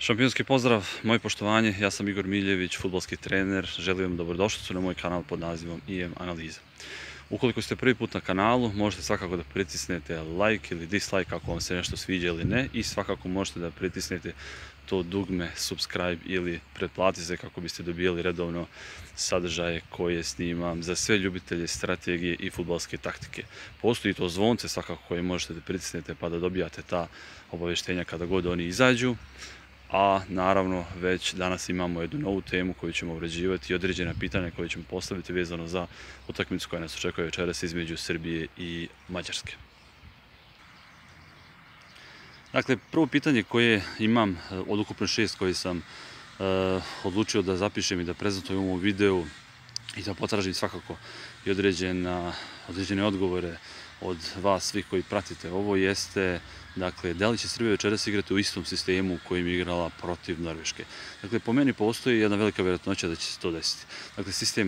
Šampionski pozdrav, moje poštovanje, ja sam Igor Miljević, fudbalski trener, želim vam dobrodošlicu na moj kanal pod nazivom IM Analiza. Ukoliko ste prvi put na kanalu, možete svakako da pritisnete like ili dislike ako vam se nešto sviđa ili ne i svakako možete da pritisnete to dugme subscribe ili pretplatite se kako biste dobijali redovno sadržaje koje snimam za sve ljubitelje strategije i fudbalske taktike. Postoji to zvonce svakako koje možete da pritisnete pa da dobijate ta obavještenja kada god oni izađu. A naravno već danas imamo jednu novu temu koju ćemo uređivati i određena pitanja koje ćemo postaviti vezano za utakmicu koja nas očekuje večeras između Srbije i Mađarske. Dakle, prvo pitanje koje imam od ukupno 6 koje sam odlučio da zapišem i da prezentujem u ovom videu i da potražim svakako i određene odgovore od vas svih koji pratite ovo jeste, dakle, da li će Srbija večeras igrati u istom sistemu u kojem je igrala protiv Norveške. Dakle, po meni postoji jedna velika vjerojatnoća da će se to desiti. Dakle, sistem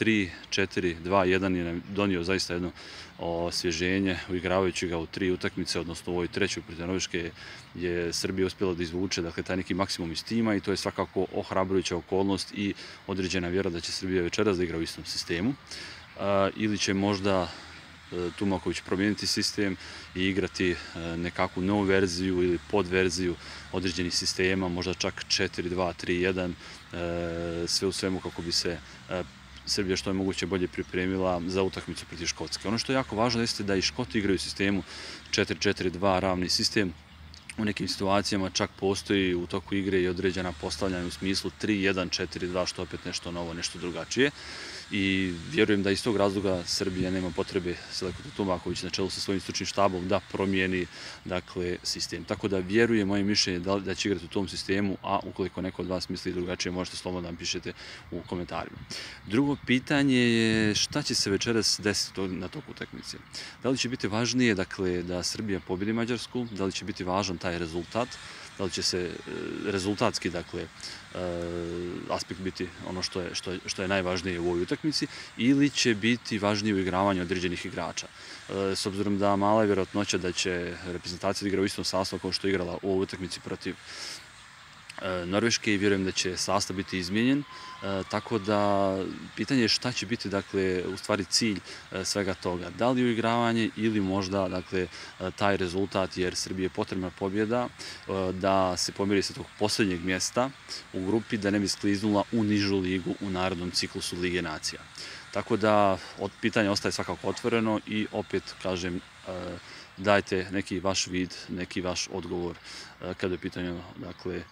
3-4-2-1 je nam donio zaista jedno osvježenje, uigravajući ga u 3 utakmice, odnosno u ovoj trećoj protiv Norveške je Srbija uspjela da izvuče, dakle, taj neki maksimum iz tima i to je svakako ohrabrujuća okolnost i određena vjera da će Srbija večeras da igra u istom sistemu. Ili će možda Tumaković promijeniti sistem i igrati nekakvu novu verziju ili podverziju određenih sistema, možda čak 4-2-3-1, sve u svemu kako bi se Srbija što je moguće bolje pripremila za utakmicu protiv Škotske. Ono što je jako važno jeste da i Škoti igraju u sistemu 4-4-2 ravni sistem. U nekim situacijama čak postoji u toku igre i određena postavljanja u smislu 3-1-4-2, što opet nešto novo, nešto drugačije. I vjerujem da iz tog razloga Srbija nema potrebe, selektor Tumaković na čelu sa svojim stručnim štabom, da promijeni, dakle, sistem. Tako da vjerujem, moje mišljenje da će igrati u tom sistemu, a ukoliko neko od vas misli drugačije, možete slobodno da nam pišete u komentarima. Drugo pitanje je šta će se večeras desiti na toku utakmice. Da li će biti važnije, dakle, da Srbija pobjedi Mađarsku, da li će biti važan taj rezultat, da li će se rezultatski, dakle, aspekt biti ono što je najvažnije u ovoj utakmici ili će biti važnije uigravanje određenih igrača. S obzirom da mala je vjerojatnoća da će reprezentacija igra u istom sastavu kao što je igrala u ovoj utakmici protiv Norveške i vjerujem da će sastav biti izmijenjen, tako da pitanje je šta će biti, dakle, u stvari cilj svega toga. Da li uigravanje ili možda, dakle, taj rezultat, jer Srbiji je potrebna pobjeda da se pomiri sa tog posljednjeg mjesta u grupi, da ne bi skliznula u nižu ligu u narednom ciklusu Lige nacija. Tako da od pitanja ostaje svakako otvoreno i opet kažem, dajte neki vaš vid, neki vaš odgovor kada je pitanje, dakle,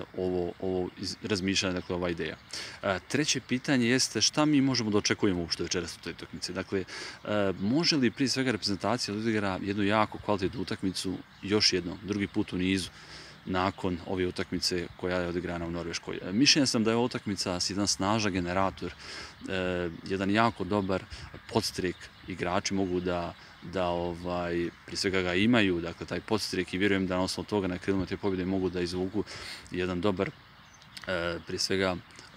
ovo razmišljanje, dakle, ova ideja. Treće pitanje jeste šta mi možemo da očekujemo uopšte večeras u toj utakmici. Dakle, može li prije svega reprezentacija odigra jednu jako kvalitetnu utakmicu još jednom, drugi put u nizu, nakon ove utakmice koja je odigrana u Norveškoj. Mišljenja sam da je ova utakmica jedan snažan generator, jedan jako dobar podstrek. Igrači mogu da prije svega ga imaju, dakle, taj podstrek i vjerujem da na osnovu toga na krilima te pobjede mogu da izvuku jedan dobar, prije svega,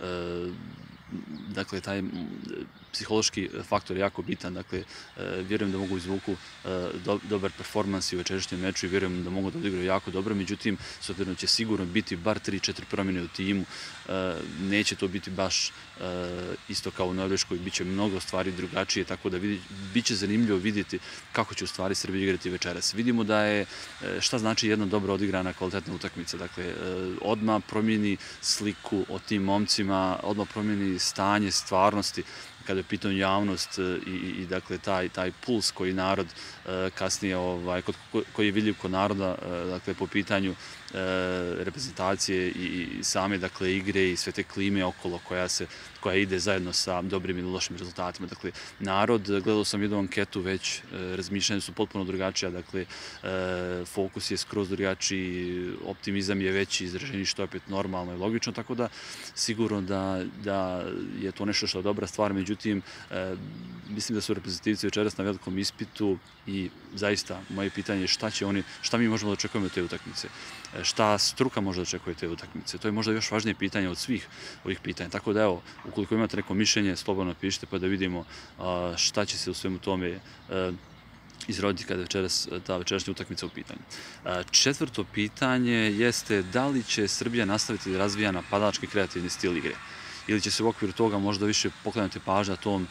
dakle, taj psihološki faktor je jako bitan, dakle, vjerujem da mogu izvuku dobar performans i u večerašnjem meču i vjerujem da mogu da odigraju jako dobro, međutim, s obzirom će sigurno biti bar 3-4 promjene u timu, neće to biti baš isto kao u Norveškoj, bit će mnogo stvari drugačije, tako da bit će zanimljivo vidjeti kako će u stvari Srbija igrati večeras. Vidimo da je, šta znači jedna dobro odigrana kvalitetna utakmica, dakle, odmah promijeni sliku o tim momcima, odmah promijeni stanje stvarnosti kada je u pitanju javnost i dakle, taj puls koji narod kasnije, koji je vidljiv kod naroda, dakle, po pitanju reprezentacije i same, dakle, igre i sve te klime okolo koja ide zajedno sa dobrim ili lošim rezultatima. Dakle, narod, gledao sam jednu anketu već, razmišljanja su potpuno drugačija, dakle, fokus je skroz drugačiji, optimizam je veći, izraženi, što je opet normalno i logično, tako da sigurno da je to nešto što je dobra stvar, međutim, mislim da su reprezentativci večeras na velikom ispitu i zaista moje pitanje je šta mi možemo da očekujemo od te utakmice, šta struka može da očekuje te utakmice. To je možda još važnije pitanje od svih ovih pitanja. Tako da, evo, ukoliko imate neko mišljenje, slobodno pišite pa da vidimo šta će se u svemu tome izroditi kada je večeras ta večerašnja utakmica u pitanju. Četvrto pitanje jeste da li će Srbija nastaviti da razvija napadački kreativni stil igre ili će se u okviru toga možda više pokrenuti pažnja tom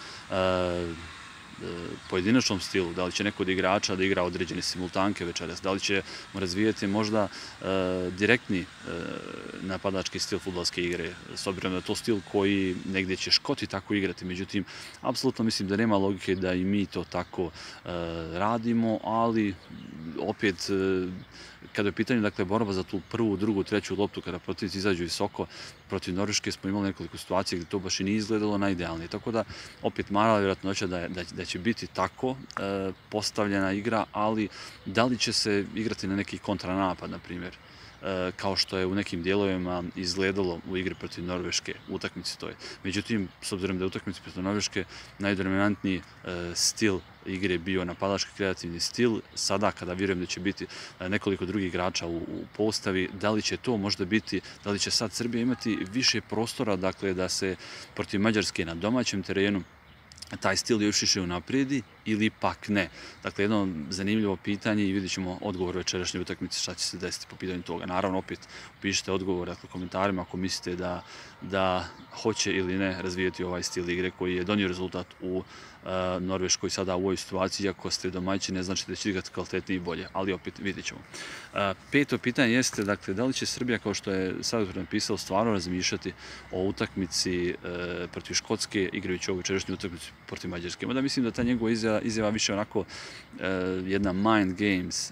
pojedinačnom stilu, da li će neko od igrača da igra određene simultanke večeras, da li ćemo razvijati možda direktni napadački stil fudbalske igre, s obzirom da je to stil koji negdje će Škoti tako igrati, međutim, apsolutno mislim da nema logike da i mi to tako radimo, ali opet kada je u pitanju borba za tu prvu, drugu, treću loptu, kada protivnici izađu visoko, protiv Norveške smo imali nekoliko situacija gdje to baš i nije izgledalo najidealnije. Tako da, opet mala vjerojatnoća da će biti tako postavljena igra, ali da li će se igrati na neki kontranapad, na primjer, kao što je u nekim dijelovima izgledalo u igri protiv Norveške, u utakmici to je. Međutim, s obzirom da je u utakmici protiv Norveške najdominantniji stil igre bio napadački kreativni stil, sada kada vjerujem da će biti nekoliko drugih igrača u postavi, da li će to možda biti, da li će sad Srbija imati više prostora, dakle, da se protiv Mađarske na domaćem terenu taj stil još više unaprijedi ili pak ne. Dakle, jedno zanimljivo pitanje i vidjet ćemo odgovor večerašnje utakmice šta će se desiti po pitanju toga. Naravno, opet upišite odgovor u komentarima ako mislite da hoće ili ne razvijeti ovaj stil igre koji je donio rezultat u Norveškoj sada u ovoj situaciji, iako ste domaći, ne znači da će igrati kvalitetnije i bolje, ali opet vidjet ćemo. Peto pitanje jeste, dakle, da li će Srbija, kao što je sad napisao, stvarno razmišljati o utakmici protiv Škotske, igrajući ovu večerašnju utakmicu protiv Mađarske. Mada mislim da ta njegova izjava više onako jedna mind games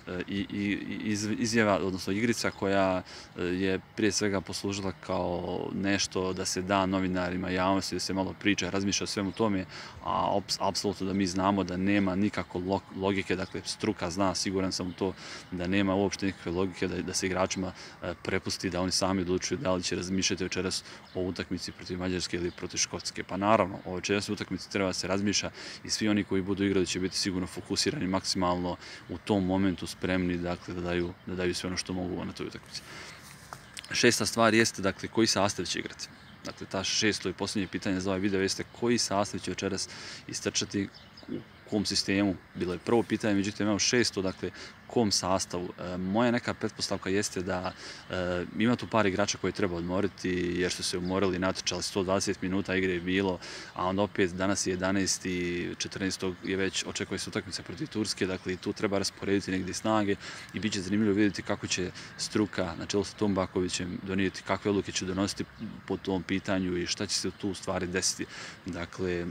izjava, odnosno igrica koja je prije svega poslužila kao nešto da se da novinarima, javnosti, da se malo priča, razmišlja o svemu tome, a apsolutno da mi znamo da nema nikako logike, dakle struka zna, siguran sam u to, da nema uopšte nikakve logike da se igračima prepusti da oni sami odlučuju da li će razmišljati večeras o utakmici protiv Mađarske ili protiv Škotske. Pa naravno, o večerasnoj utakmici treba da se razmišlja i svi oni koji budu igrali će biti sigurno fokusirani maksimalno u tom momentu, spremni, dakle, da daju sve ono što mogu na toj utakmici. Šesta stvar jeste, dakle, koji sastav će igrati. Dakle, ta šesto i posljednje pitanje za ovaj video jeste koji sastav će večeras istrčati, u kom sistemu. Bilo je prvo pitanje, međutim, evo šesto, dakle, kom sastavu. Moja neka pretpostavka jeste da ima tu par igrača koje treba odmoriti, jer su se umorili, natrčali 120 minuta igre je bilo, a onda opet danas je 11. i 14. je već očekuje se utakmica protiv Turske, dakle, tu treba rasporediti negdje snage i bit će zanimljivo vidjeti kako će struka na čelu sa Tom Bakovićem donijeti, kakve odluke će donositi po tom pitanju i šta će se tu u stvari desiti. Dakle,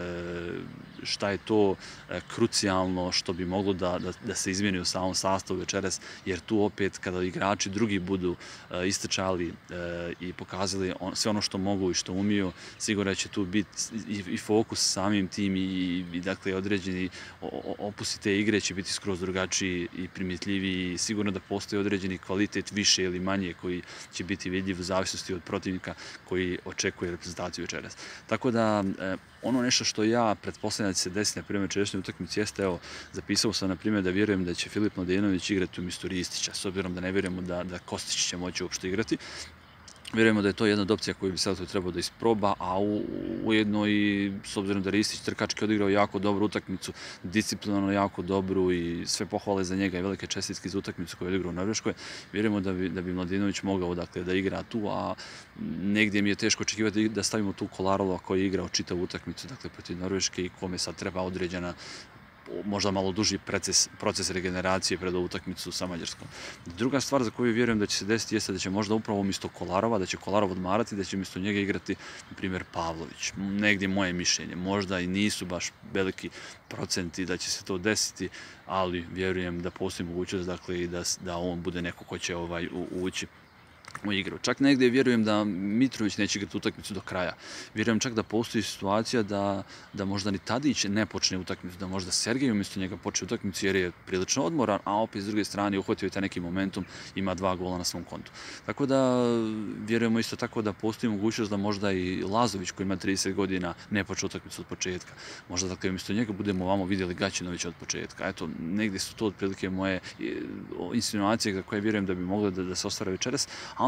šta je to krucijalno što bi moglo da se izmijeni u samom sastavu večeras, jer tu opet kada igrači drugi budu istrčali i pokazali sve ono što mogu i što umiju, sigurno će tu biti i fokus samim tim i dakle određeni opusi te igre će biti skroz drugačiji i primjetljiviji i sigurno da postoji određeni kvalitet više ili manje koji će biti vidljiv u zavisnosti od protivnika koji očekuje reprezentaciju večeras. Tako da ono nešto što ja pretpostavljam da će se desiti na primjer večerašnjoj utakmici jeste, evo, zapisao sam na primjer da vjerujem da će Filip Mladenović igrati umjesto Ristića, s obzirom da ne vjerujemo da Kostić će moći uopšte igrati. Vjerujemo da je to jedna od opcija koju bi sad trebao da isproba, a ujedno i s obzirom da Ristić trkački odigrao jako dobru utakmicu, disciplinarno jako dobru i sve pohvale za njega i velike čestitke za utakmicu koju je odigrao u Norveškoj, vjerujemo da bi Mladenović mogao, dakle, da igra tu, a negdje mi je teško očekivati da stavimo tu Kolarova koji je igrao čitavu utakmicu, dakle, protiv Norveške i kome sad treba određena možda malo duži proces regeneracije pred ovu utakmicu sa Mađarskom. Druga stvar za koju vjerujem da će se desiti jeste da će možda upravo umjesto Kolarova, da će Kolarov odmarati, da će umjesto njega igrati, na primjer, Pavlović. Negdje moje mišljenje. Možda i nisu baš veliki procenti da će se to desiti, ali vjerujem da postoji mogućnost, dakle, i da on bude neko ko će ući u igru. Čak negdje vjerujem da Mitrović neće igrati utakmicu do kraja. Vjerujem čak da postoji situacija da možda ni Tadić ne počne utakmicu, da možda Sergej umjesto njega počne utakmicu jer je prilično odmoran, a opet s druge strane uhvatio je taj neki momentum, ima 2 gola na svom kontu. Tako da vjerujemo isto tako da postoji mogućnost da možda i Lazović koji ima 30 godina ne počne utakmicu od početka. Možda, dakle, umjesto njega budemo ovamo vidjeli Gaćinovića od početka. Eto, negdje su to otprilike moje insinuacije za koje vjerujem da bi mogle da se ostvare večeras, a onda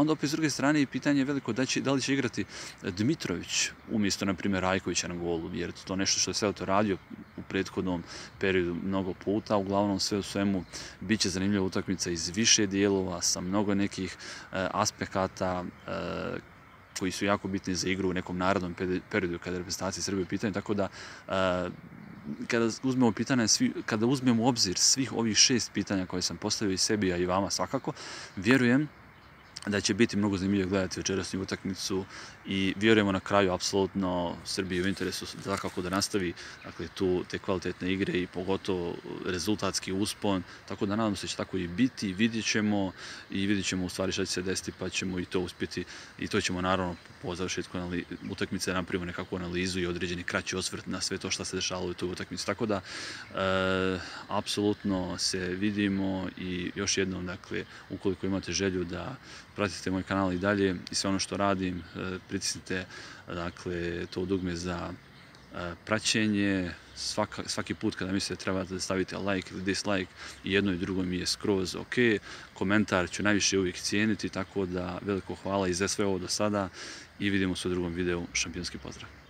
onda opet s druge strane i pitanje je veliko da li će igrati Dmitrović umjesto, na primjer, Rajkovića na golu, jer to nešto što je sve to radio u prethodnom periodu mnogo puta. Uglavnom, sve u svemu, bit će zanimljiva utakmica iz više dijelova, sa mnogo nekih aspekata koji su jako bitni za igru u nekom narodnom periodu kada je reprezentacija Srbije u pitanju, tako da kada uzmemo u obzir svih ovih 6 pitanja koje sam postavio i sebi, a i vama svakako, vjerujem da će biti mnogo zanimljivo gledati večerasnju utakmicu i vjerujemo na kraju apsolutno Srbiji u interesu svakako da nastavi te kvalitetne igre i pogotovo rezultatski uspon, tako da nadam se da će tako i biti, vidjet ćemo u stvari šta će se desiti, pa ćemo i to uspjeti i to ćemo naravno po završetku utakmice napravimo nekakvu analizu i određeni kraći osvrt na sve to šta se dešavalo u toj utakmici, tako da apsolutno se vidimo i još jednom, dakle, ukoliko imate želju da pratite moj kanal i dalje i sve ono što radim, pritisnite to dugme za praćenje. Svaki put kada mislite trebate da stavite like ili dislike, i jedno i drugo mi je skroz ok. Komentar ću najviše uvijek cijeniti, tako da veliko hvala i za sve ovo do sada i vidimo se u drugom videu. Šampionski pozdrav!